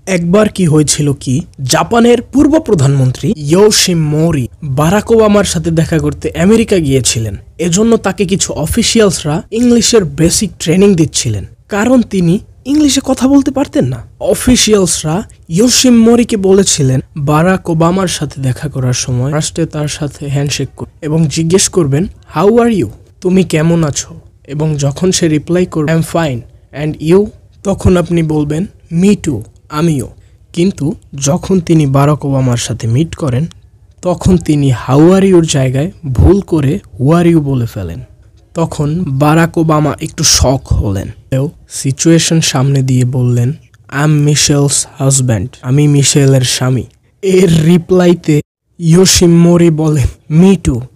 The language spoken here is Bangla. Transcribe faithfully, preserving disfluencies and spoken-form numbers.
একবার কি হয়েছিল কি, জাপানের পূর্ব প্রধানমন্ত্রী ইয়োশিমোরি বারাক ওবামার সাথে দেখা করতে আমেরিকা গিয়েছিলেন। এজন্য তাকে কিছু অফিসিয়ালসরা ইংলিশের বেসিক ট্রেনিং দিচ্ছিলেন, কারণ তিনি ইংলিশে কথা বলতে পারতেন না। অফিসিয়ালসরা ইয়োশিমোরিকে বলেছিলেন বারাক ওবামার সাথে দেখা করার সময় ফার্স্টে তার সাথে হ্যান্ডশেক করবেন এবং জিজ্ঞেস করবেন হাউ আর ইউ, তুমি কেমন আছো, এবং যখন সে রিপ্লাই করবে I am fine and you, তখন আপনি বলবেন মি টু, আমিও। কিন্তু যখন তিনি বারাক ওবামার সাথে মিট করেন তখন তিনি হাউ আর ইউর জায়গায় ভুল করে হু আর ইউ বলে ফেলেন। তখন বারাক ওবামা একটু শক হলেন, সিচুয়েশন সামনে দিয়ে বললেন আই এম মিশেলস হাজব্যান্ড, আমি মিশেলের স্বামী। এর রিপ্লাইতে ইয়োশিমোরি বলেন মি টু।